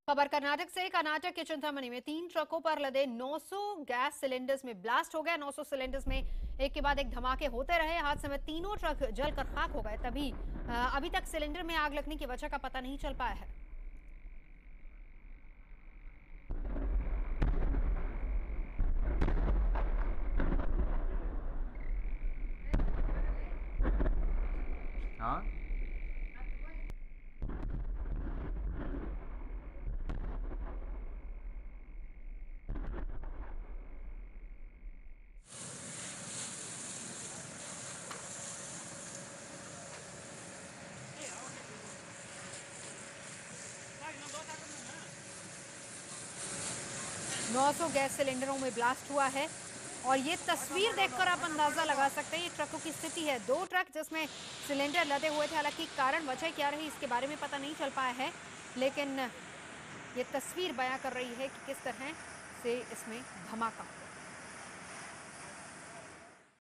खबर कर्नाटक से। कर्नाटक के चिंतामणि में 3 ट्रकों पर लदे 900 गैस सिलेंडर्स में ब्लास्ट हो गया। 900 सिलेंडर्स में एक के बाद एक धमाके होते रहे। हादसे में तीनों ट्रक जलकर खाक हो गए। अभी तक सिलेंडर में आग लगने की वजह का पता नहीं चल पाया है। हाँ। 900 गैस सिलेंडरों में ब्लास्ट हुआ है और ये तस्वीर देखकर आप अंदाजा लगा सकते हैं ये ट्रकों की स्थिति है। 2 ट्रक जिसमें सिलेंडर लदे हुए थे। हालांकि कारण वजह क्या रही इसके बारे में पता नहीं चल पाया है, लेकिन ये तस्वीर बयां कर रही है कि किस तरह से इसमें धमाका हुआ।